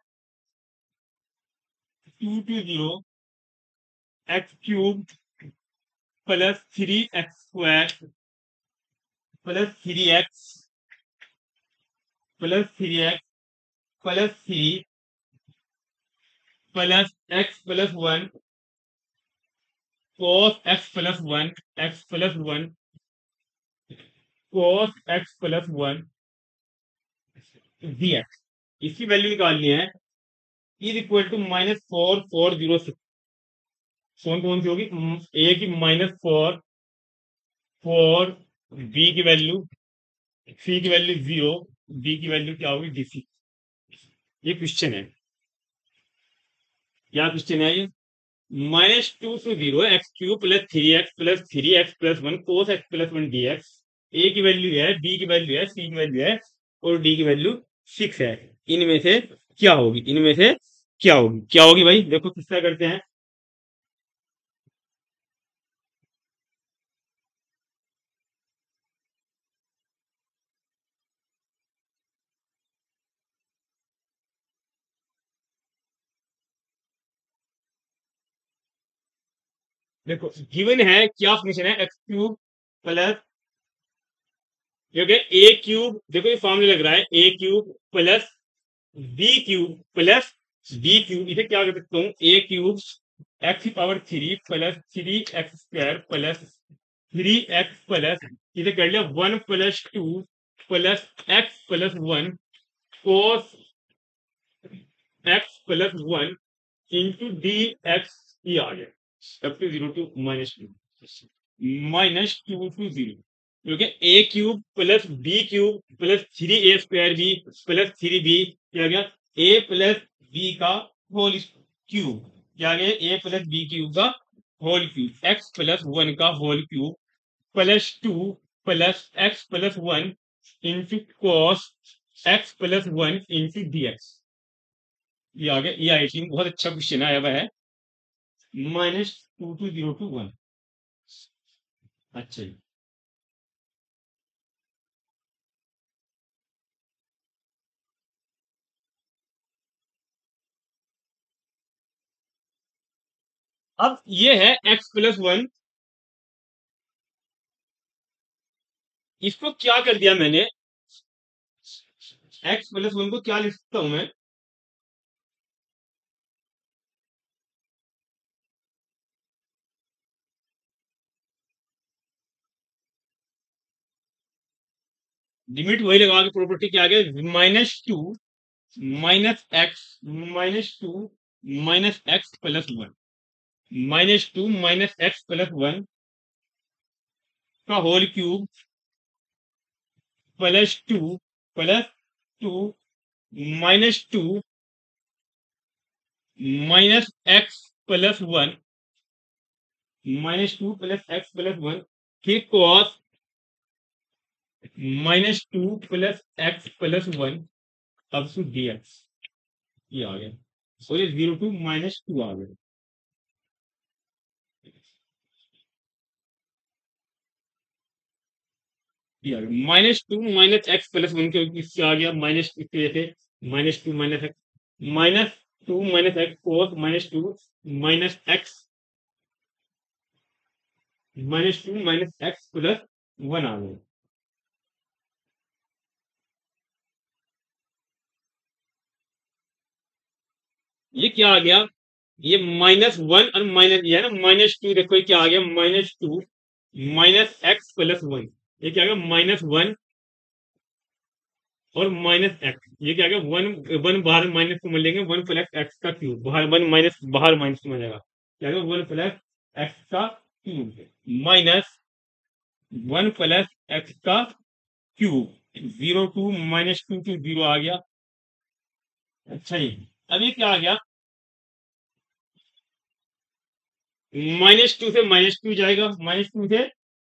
S1: two to zero x cube plus three x square plus three x plus three x plus three plus x plus one cos x plus one x plus one cos x plus one dx, इसकी वैल्यू निकालनी है is equal to minus four four zero six. कौन कौन सी होगी? ए की माइनस फोर, फोर बी की वैल्यू, सी की वैल्यू जीरो, डी की वैल्यू क्या होगी? डीसी। ये क्वेश्चन है, क्या क्वेश्चन है ये? Minus two to zero x cube plus three x plus three x plus one cos x plus one d x. A की वैल्यू है, बी की वैल्यू है, सी की वैल्यू है और डी की वैल्यू सिक्स है। इनमें से क्या होगी? इनमें से क्या होगी? क्या होगी भाई? देखो किस तरह करते हैं। देखो गिवन है क्या फंक्शन है, एक्स क्यूब प्लस, क्योंकि ए क्यूब, देखो ये फॉर्मूला लग रहा है, a cube plus b cube plus b cube, इसे क्या कर सकता हूँ? ए क्यूब एक्स की power three plus three x square plus three x plus, इसे कर लिया one plus two plus x plus one cos x plus one into d x, ये आ गया up to zero to minus two minus two to zero, क्योंकि a cube plus b cube plus three A square b plus three b, क्या गया? ए प्लस बी का होल क्यूब, क्या गया? ए प्लस बी क्यूब का whole cube, x plus one का whole cube plus two plus x plus one into cos x plus one into d x. ये आ गया, ये आई थिंक बहुत अच्छा क्वेश्चन आया हुआ है। Minus two to zero to one. अच्छा जी, अब ये है एक्स प्लस वन, इसको क्या कर दिया मैंने? एक्स प्लस वन को क्या लिख सकता हूं मैं? लिमिट वही लगा के प्रॉपर्टी क्या आ गया? Minus two minus x minus two minus x plus one, minus two minus x plus one का whole cube plus two plus two minus two minus x plus one minus two plus x plus one, फिर cos minus two plus x plus one अब टू डी एक्स, ये आ गया और ये जीरो टू माइनस टू आ गया। ये आ गया minus two minus x plus one के इससे आ गया माइनस, इसकी वजह से minus two minus x, minus two minus x cos minus two minus x minus two minus x plus one आ गया। ये क्या आ गया? ये माइनस वन और माइनस, ये है ना माइनस टू, देखो ये क्या आ गया? Minus two minus x plus one, ये क्या आ गया? माइनस वन और माइनस एक्स, ये क्या आ गया? वन, वन बाहर माइनस को मिल लेंगे, वन प्लस एक्स का क्यूब, बाहर वन माइनस, बाहर माइनस में जाएगा, क्या आ गया? वन प्लस एक्स का cube minus one plus x का cube, zero to minus two to zero आ गया। अच्छा जी, अब ये क्या आ गया, माइनस टू से माइनस टू जाएगा, माइनस टू से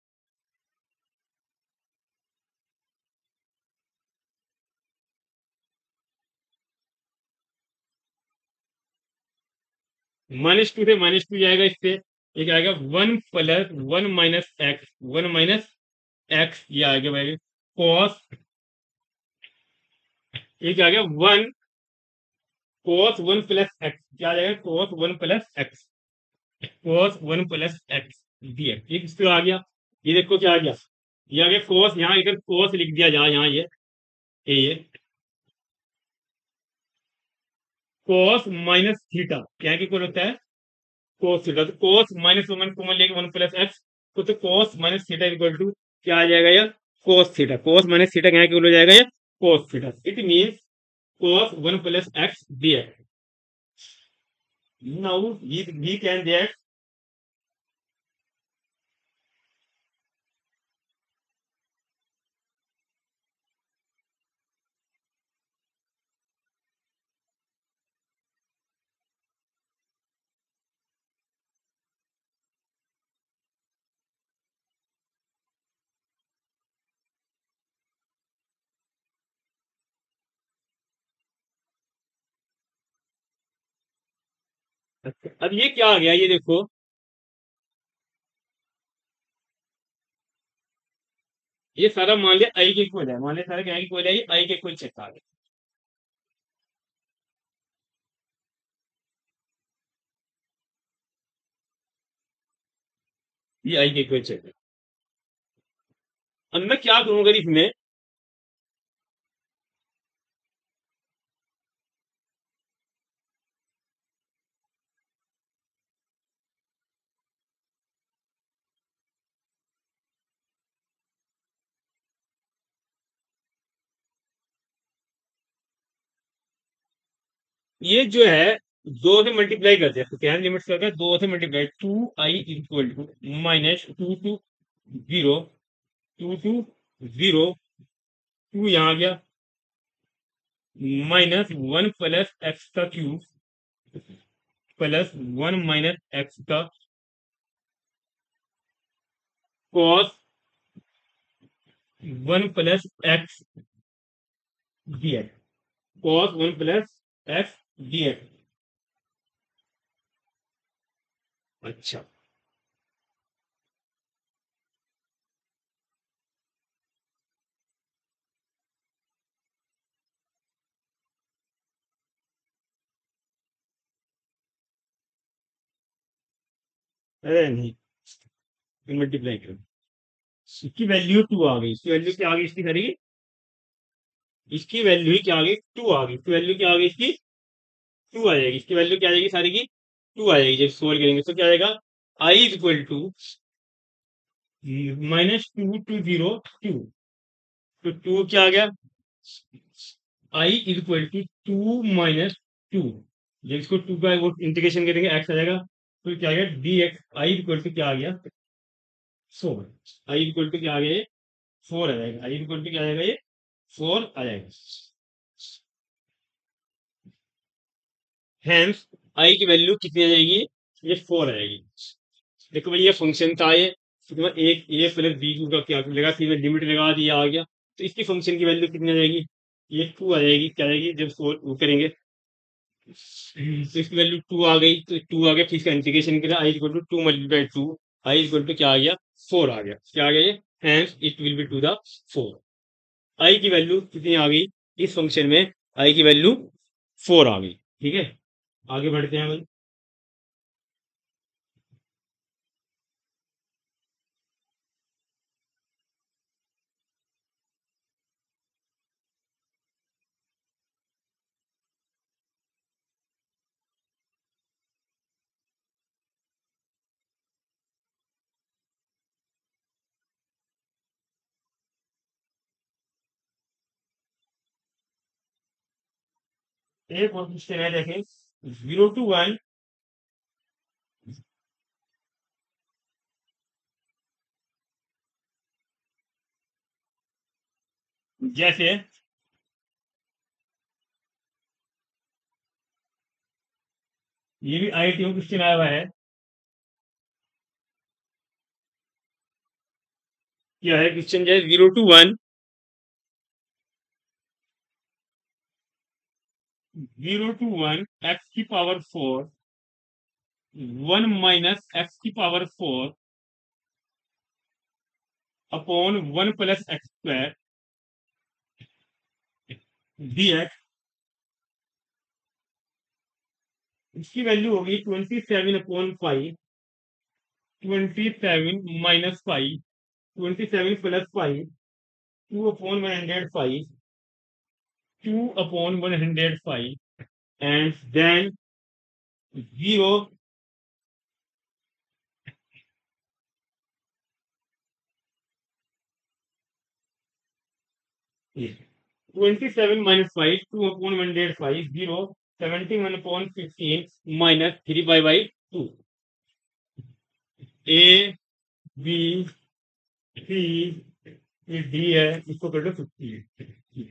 S1: माइनस टू से माइनस टू जाएगा, इससे ये क्या आएगा, one plus one minus X, one minus x ये आ गया भाई, कॉस, ये क्या आ गया, one cos one plus x, क्या आ जाएगा, cos one plus x, cos one plus x D x, ये किसको आ गया, ये देखो क्या आ गया, ये आ गया कॉस, यहाँ इधर कॉस लिख दिया जाए, यहाँ ये ये कॉस माइनस थीटा क्या की इक्वल होता है, कोस थीटा, तो कोस माइनस वन कॉमन लेके वन प्लस एक्स, तो तो cos minus theta equal to क्या आ जाएगा, यार cos theta, cos minus theta क्या इक्वल हो जाएगा, यार cos theta, it means cos one plus x dx. Now we can that, अब ये क्या आ गया, ये देखो, ये सारा मान लिया आई के इक्वल है, मान लिया सारा क्या इक्वल है, ये आई के इक्वल चेक आ गया, ये आई के इक्वल चेक है। अब मैं क्या करूंगा इसमें, ये जो है दो से मल्टीप्लाई करते हैं, तो क्या लिमिट करके दो से multiply, two I equal to minus two to zero, two to zero, two यहाँ आ गया, माइनस वन प्लस एक्स का cube, plus one minus x का cos one plus x D x, cos one plus x D x. अच्छा, अरे नहीं, मल्टीप्लाई करो, इसकी वैल्यू टू आ गई, इसकी वैल्यू क्या आ गई, इसकी सारी, इसकी वैल्यू ही क्या आ गई, टू आ गई, इसकी वैल्यू क्या आ गई, इसकी टू आ जाएगी, इसकी वैल्यू क्या आ जाएगी सारी की, टू आ जाएगी, जब सोल्व करेंगे तो क्या आएगा, I is equal to minus two to zero two, तो टू क्या आ गया, I is equal to two minus two, जब इसको टू का वो इंटीग्रेशन करेंगे एक्स आ जाएगा, तो क्या आ गया d x, I equal to क्या आ गया, फोर, आई इक्वल टू क्या आ गया, ये फोर आ जाएगा, आई इक्वल टू क्या आ जाएगा, ये फोर आ जाएगा, हेंस आई की वैल्यू कितनी आ जाएगी, ये फोर आ जाएगी। देखो भाई ये फंक्शन था, ये उसके बाद एक ए प्लस बी का क्या लगा, फिर लिमिट लगा दी, आ गया, तो इसकी फंक्शन की वैल्यू कितनी आ जाएगी, ये टू आ जाएगी, क्या आ जाएगी जब सोल्व वो करेंगे, तो इसकी वैल्यू टू आ गई, तो टू आ गया, फिर इसका इंटीग्रेशन करें, I equal to two multiply two, I equal to क्या आ गया, फोर आ गया, क्या आ गया ये, hence it will be to the four, I की वैल्यू कितनी आ गई, इस फंक्शन में आई की वैल्यू फोर आ गई, ठीक है, आगे बढ़ते हैं भाई। एक और पूछते हैं, देखें, जीरो टू वन, जैसे ये भी आई टी क्वेश्चन आया हुआ है, क्या है क्वेश्चन, जैसे zero to one, zero to one x की power four, one minus x की power four upon one plus x square d x, इसकी वैल्यू होगी twenty seven upon five, twenty seven minus five, twenty seven plus five, two upon one hundred five, two upon one hundred five, and then zero, twenty seven minus five, two upon one hundred five, zero, seventy one upon fifteen minus three by by two, A B C, ये डी है, इसको कर दो फिफ्टीन,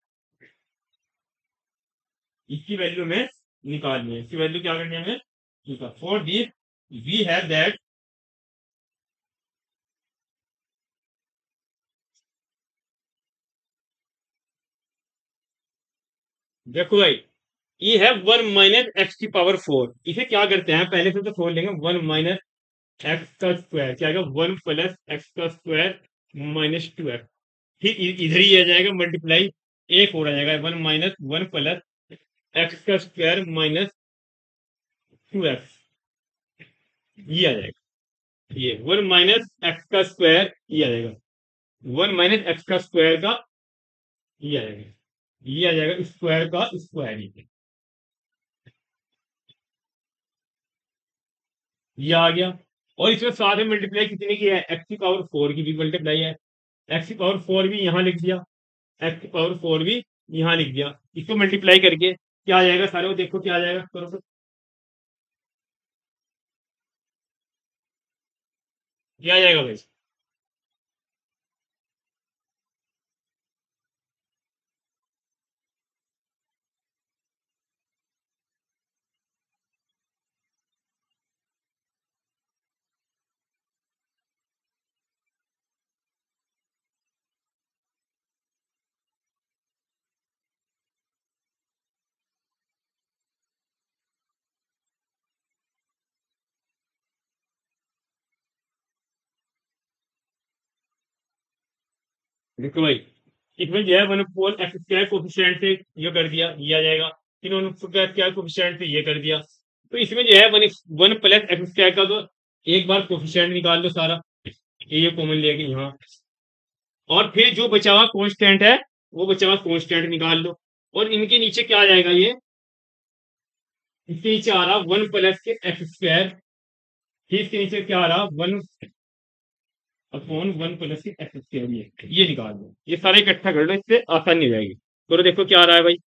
S1: इसकी वैल्यू में निकालनी है, इसकी वैल्यू क्या करनी है हमें, ठीक है, for this we have that, देखो भाई, ये है वन माइनस एक्स की पावर फोर, इसे क्या करते हैं, पहले से तो फोर लेंगे, वन माइनस एक्स का स्क्वायर क्या आएगा, वन प्लस एक्स का स्क्वायर माइनस टू एक्स, ठीक इ- इधर ही आ जाएगा मल्टीप्लाई, एक और आ जाएगा, one minus one plus x का स्क्वायर माइनस टू एक्स, ये आ जाएगा, ये वन माइनस एक्स का स्क्वायर ये आ जाएगा, वन माइनस एक्स का स्क्वायर का ये आ जाएगा, ये आ जाएगा स्क्वायर का स्क्वायर, ये ये आ गया, और इसमें साथ में मल्टीप्लाई कितने की है, एक्स की पावर फोर की भी मल्टीप्लाई है, एक्स की पावर फोर भी यहाँ लिख दिया, एक्स की पावर फोर भी यहाँ लिख दिया, इसको मल्टीप्लाई करके क्या आ जाएगा, सारे को देखो क्या आ जाएगा, करो तो क्या आ जाएगा भाई, देखो भाई, इसमें जो है one four x square coefficient से ये कर दिया, ये आ जाएगा, फिर वन स्क्वायर कोफिशिएंट से ये कर दिया, तो इसमें जो है one one plus x square का तो एक बार कोफिशिएंट निकाल लो सारा, ये कॉमन लेके यहाँ, और फिर जो बचा हुआ कांस्टेंट है वो बचा हुआ कांस्टेंट निकाल लो, और इनके नीचे क्या आ जाएगा, ये इसके नीचे आ रहा वन प्लस के एक्स स्क्वायर, फिर इसके नीचे क्या आ रहा, वन अपॉन वन प्लस के एक्स स्क्वायर, ये ये निकाल लो, ये सारा इकट्ठा कर लो, इससे आसानी हो जाएगी, तो देखो क्या आ रहा है भाई,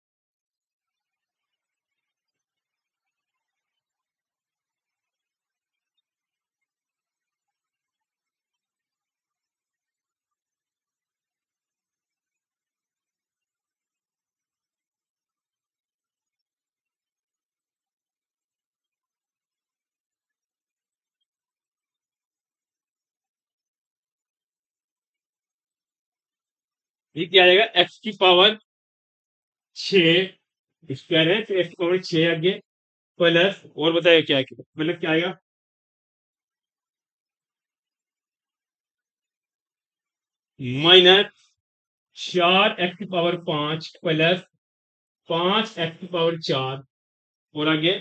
S1: ये क्या आ जाएगा, एक्स की पावर छः स्क्वायर है, तो एक्स की पावर छः आगे, प्लस और बताया क्या है, मतलब क्या आएगा, माइनस चार एक्स की पावर पांच प्लस पांच एक्स की पावर चार, और आगे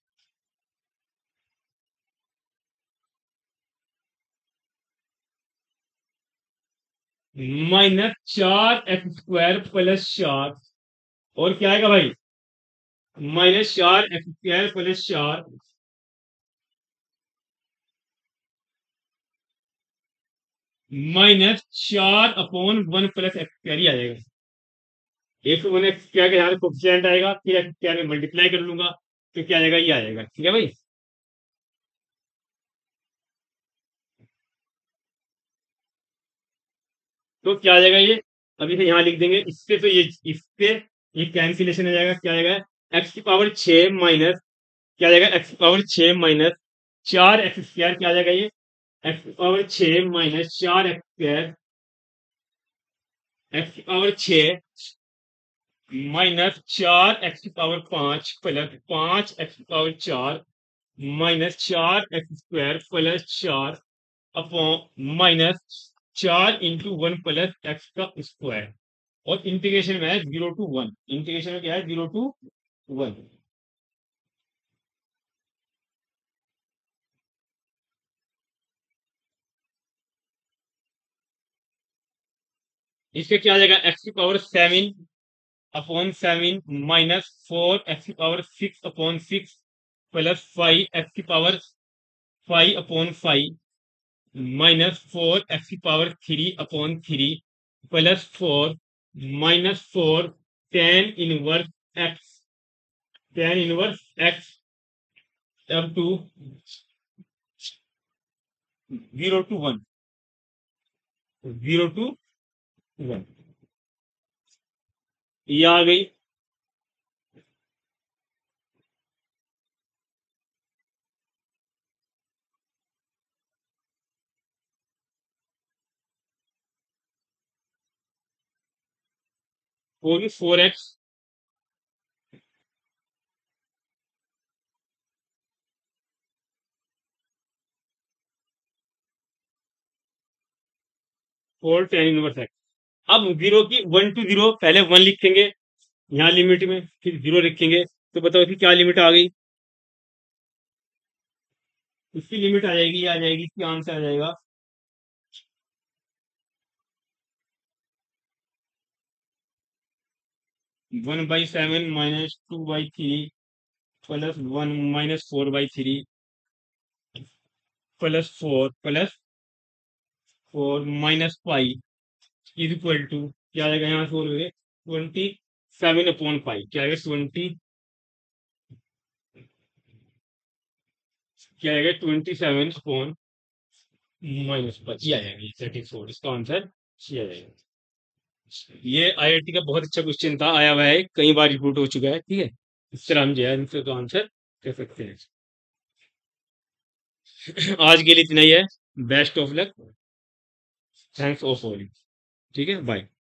S1: माइनस चार एक्स स्क्वायर प्लस चार, और क्या आएगा भाई, माइनस चार एक्स स्क्वायर प्लस चार, माइनस चार upon one plus x square ही आ जाएगा, एक सौ वन एक्स स्क्वायर का यहाँ कोफिशिएंट आएगा, फिर एक्स स्क्वायर में मल्टीप्लाई कर लूंगा, तो क्या आ जाएगा, ये आ जाएगा, ठीक है भाई, तो क्या आ जाएगा ये, अभी से यहाँ लिख देंगे, इससे तो ये इससे ये कैंसिलेशन हो जाएगा, क्या आ जाएगा, एक्स की पावर छः माइनस क्या आ जाएगा, एक्स की पावर छः माइनस चार एक्स स्क्वायर, क्या आ जाएगा ये, एक्स की पावर छः माइनस चार एक्स स्क्वायर, एक्स की पावर छः माइनस चार एक्स की पावर पाँच प्लस पाँच एक्स की पावर चार माइनस चार एक्स स्क्वायर प्लस चार अपॉन माइनस चार इंटू वन प्लस एक्स का स्क्वायर, और इंटीग्रेशन में है जीरो टू वन, इंटीग्रेशन में क्या है, जीरो टू वन। इसके क्या आ जाएगा, एक्स की power seven upon seven minus four x की power six upon six plus five x की power five upon five minus four x की power three upon three plus four minus four ten inverse x, ten inverse x up to zero to one, zero to one, ये आ गई। होगी four x four ten inverse x. अब जीरो की वन टू जीरो, पहले वन लिखेंगे यहाँ लिमिट में, फिर जीरो लिखेंगे, तो बताओ इसकी क्या लिमिट आ गई, इसकी लिमिट आ जाएगी, आ जाएगी इसकी आंसर आ जाएगा one by seven minus two by three plus one minus four by three plus four plus four minus five is equal to क्या आएगा, यहाँ से बोलोगे ट्वेंटी सेवन अपॉन फाइव, क्या आएगा ट्वेंटी, क्या आएगा twenty seven upon minus five, ये आ जाएगा थर्टी फोर, इसका आंसर ये आ जाएगा। ये आईआईटी का बहुत अच्छा क्वेश्चन था, आया हुआ है, कई बार रिपीट हो चुका है, ठीक है, इस तरह हम जो है इनसे तो आंसर कर सकते हैं। आज के लिए इतना ही है, best of luck, thanks of all, ठीक है, बाय।